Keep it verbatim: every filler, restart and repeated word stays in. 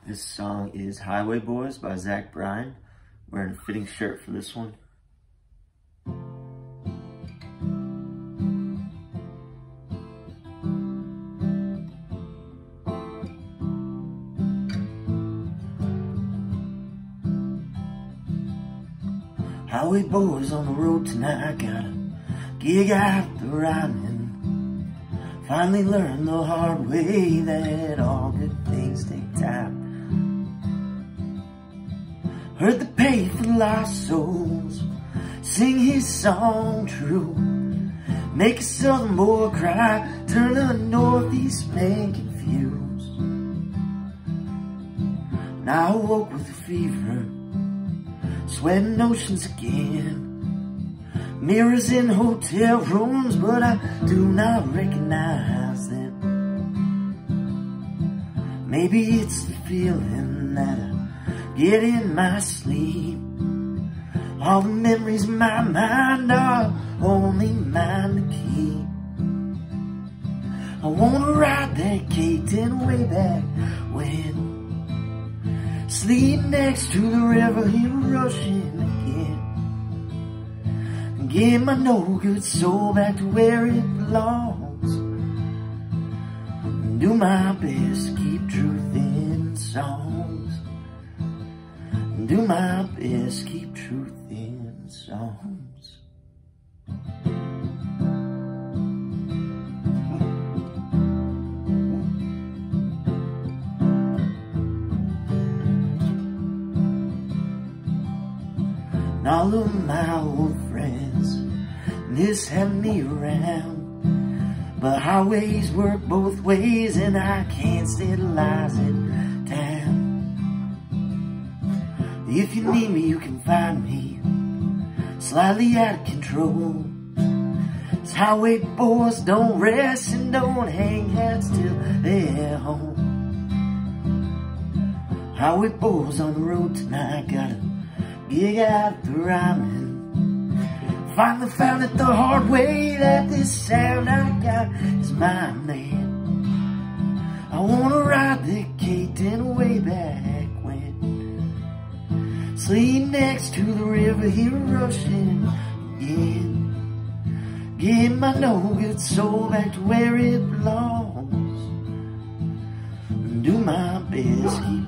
This song is Highway Boys by Bryan. Wearing a fitting shirt for this one. Highway boys on the road tonight, got a gig out the rhyming. Finally learned the hard way that all good things take time. Heard the pay for lost souls sing his song true. Make a southern boy cry, turn a northeast man confused. Now I woke with a fever, sweating oceans again. Mirrors in hotel rooms, but I do not recognize them. Maybe it's the feeling that I get in my sleep. All the memories in my mind are only mine to keep. I wanna ride that K ten way back when, sleep next to the river here rushing again. Get my no-good soul back to where it belongs. Do my best to keep truth in songs. Do my best to keep truth in songs. And all of my old friends miss having me around, but highways work both ways and I can't stay to lies in town. If you need me, you can find me slightly out of control. These highway boys don't rest and don't hang hats till they're home. Highway boys on the road tonight, got a gig out the rhyming. Finally found it the hard way that this sound I got is my man. I wanna ride the K ten way back when, sleep next to the river here rushing again. Get my no-good soul back to where it belongs. Do my best, keep